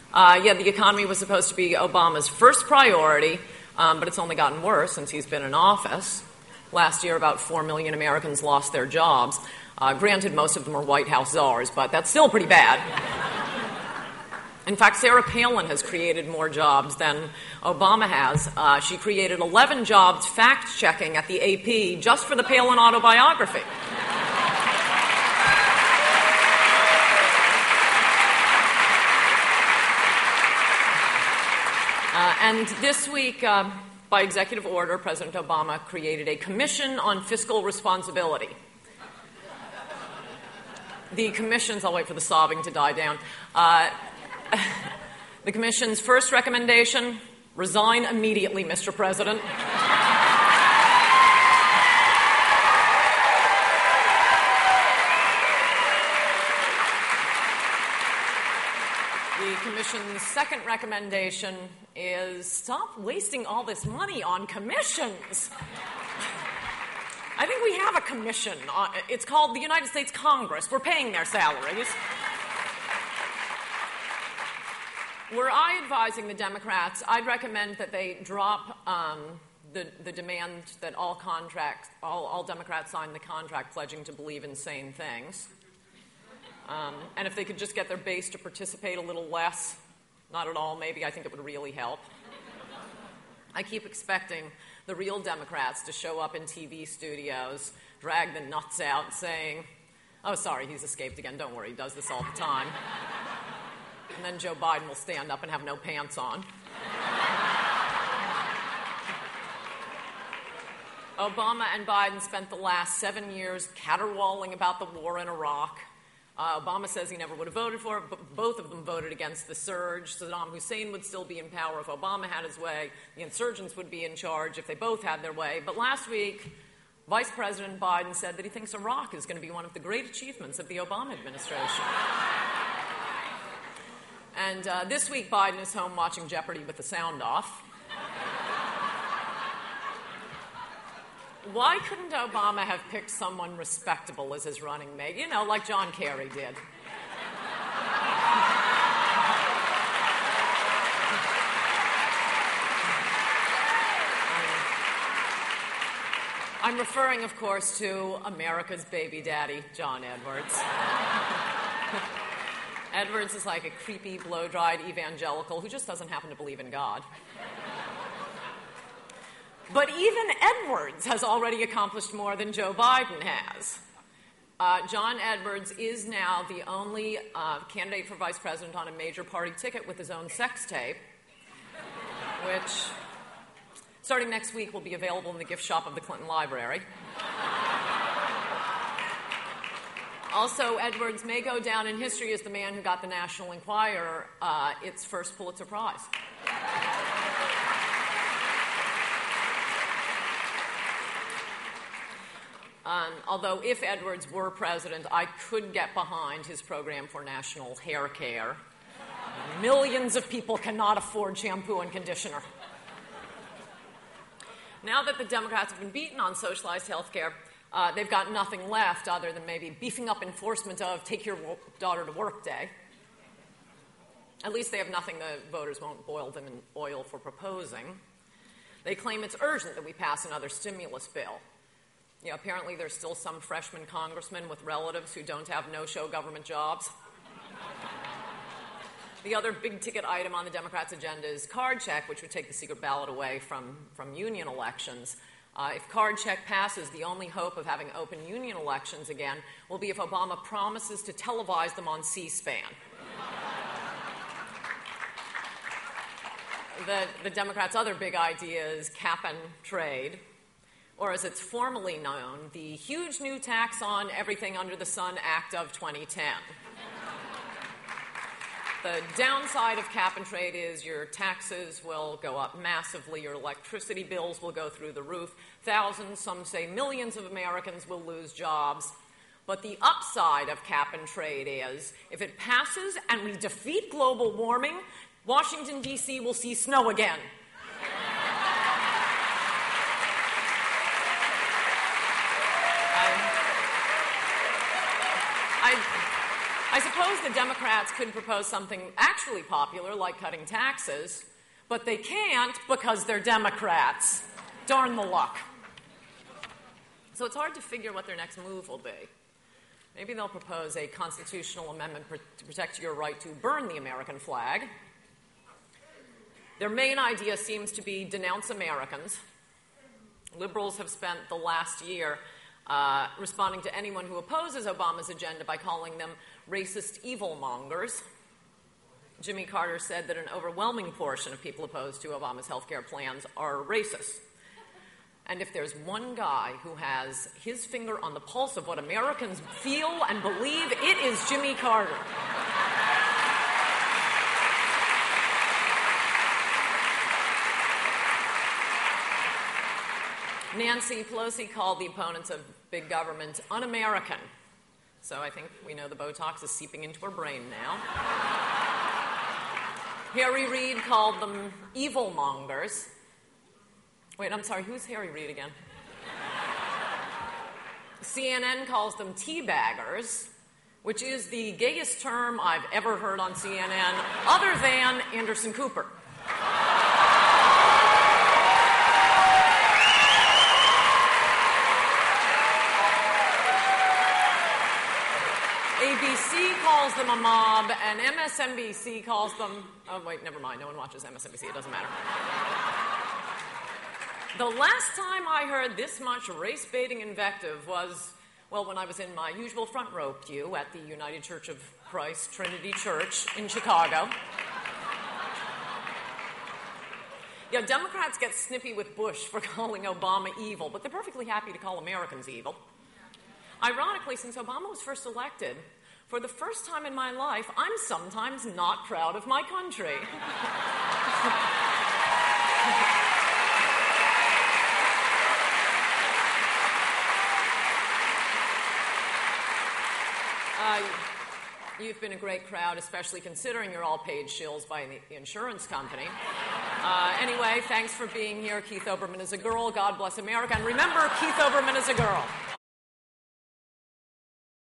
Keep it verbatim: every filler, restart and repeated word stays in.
Uh, yeah, the economy was supposed to be Obama's first priority, um, but it's only gotten worse since he's been in office. Last year, about four million Americans lost their jobs. Uh, granted, most of them are White House czars, but that's still pretty bad. In fact, Sarah Palin has created more jobs than Obama has. Uh, she created eleven jobs fact-checking at the A P just for the Palin autobiography. Uh, and this week, uh, by executive order, President Obama created a commission on fiscal responsibility. The commission's, I'll wait for the sobbing to die down. Uh, the commission's first recommendation, resign immediately, Mister President. The commission's second recommendation is stop wasting all this money on commissions. I think we have a commission. It's called the United States Congress. We're paying their salaries. Were I advising the Democrats, I'd recommend that they drop um, the, the demand that all contracts, all, all Democrats sign the contract pledging to believe in sane things. Um, and if they could just get their base to participate a little less, not at all, maybe, I think it would really help. I keep expecting the real Democrats to show up in T V studios, drag the nuts out, saying, oh, sorry, he's escaped again. Don't worry, he does this all the time. And then Joe Biden will stand up and have no pants on. Obama and Biden spent the last seven years caterwauling about the war in Iraq. Uh, Obama says he never would have voted for it, but both of them voted against the surge. Saddam Hussein would still be in power if Obama had his way. The insurgents would be in charge if they both had their way. But last week, Vice President Biden said that he thinks Iraq is going to be one of the great achievements of the Obama administration. And uh, this week, Biden is home watching Jeopardy with the sound off. Why couldn't Obama have picked someone respectable as his running mate? You know, like John Kerry did. I'm referring, of course, to America's baby daddy, John Edwards. Edwards is like a creepy, blow-dried evangelical who just doesn't happen to believe in God. But even Edwards has already accomplished more than Joe Biden has. Uh, John Edwards is now the only uh, candidate for vice president on a major party ticket with his own sex tape, which, starting next week, will be available in the gift shop of the Clinton Library. Also, Edwards may go down in history as the man who got the National Enquirer uh, its first Pulitzer Prize. Um, although if Edwards were president, I could get behind his program for national hair care. Millions of people cannot afford shampoo and conditioner. Now that the Democrats have been beaten on socialized health care, uh, they've got nothing left other than maybe beefing up enforcement of take your daughter to work day. At least they have nothing the voters won't boil them in oil for proposing. They claim it's urgent that we pass another stimulus bill. You know, apparently there's still some freshman congressman with relatives who don't have no-show government jobs. The other big-ticket item on the Democrats' agenda is card check, which would take the secret ballot away from, from union elections. Uh, if card check passes, the only hope of having open union elections again will be if Obama promises to televise them on C-SPAN. the, the Democrats' other big idea is cap and trade, or as it's formally known, the huge new tax on everything under the sun Act of twenty ten. The downside of cap and trade is your taxes will go up massively, your electricity bills will go through the roof, thousands, some say millions of Americans will lose jobs. But the upside of cap and trade is, if it passes and we defeat global warming, Washington, D C will see snow again. I, I suppose suppose the Democrats could propose something actually popular, like cutting taxes, but they can't because they're Democrats. Darn the luck. So it's hard to figure what their next move will be. Maybe they'll propose a constitutional amendment pr- to protect your right to burn the American flag. Their main idea seems to be denounce Americans. Liberals have spent the last year uh, responding to anyone who opposes Obama's agenda by calling them racist evilmongers. Jimmy Carter said that an overwhelming portion of people opposed to Obama's health care plans are racist. And if there's one guy who has his finger on the pulse of what Americans feel and believe, it is Jimmy Carter. Nancy Pelosi called the opponents of big government un-American. So I think we know the Botox is seeping into her brain now. Harry Reid called them evilmongers. Wait, I'm sorry, who's Harry Reid again? C N N calls them teabaggers, which is the gayest term I've ever heard on C N N, other than Anderson Cooper. A B C calls them a mob, and M S N B C calls them... Oh, wait, never mind. No one watches M S N B C. It doesn't matter. The last time I heard this much race-baiting invective was, well, when I was in my usual front row pew at the United Church of Christ Trinity Church in Chicago. Yeah, Democrats get snippy with Bush for calling Obama evil, but they're perfectly happy to call Americans evil. Ironically, since Obama was first elected, for the first time in my life, I'm sometimes not proud of my country. uh, you've been a great crowd, especially considering you're all paid shills by the insurance company. Uh, anyway, thanks for being here. Keith Olbermann is a girl. God bless America. And remember, Keith Olbermann is a girl.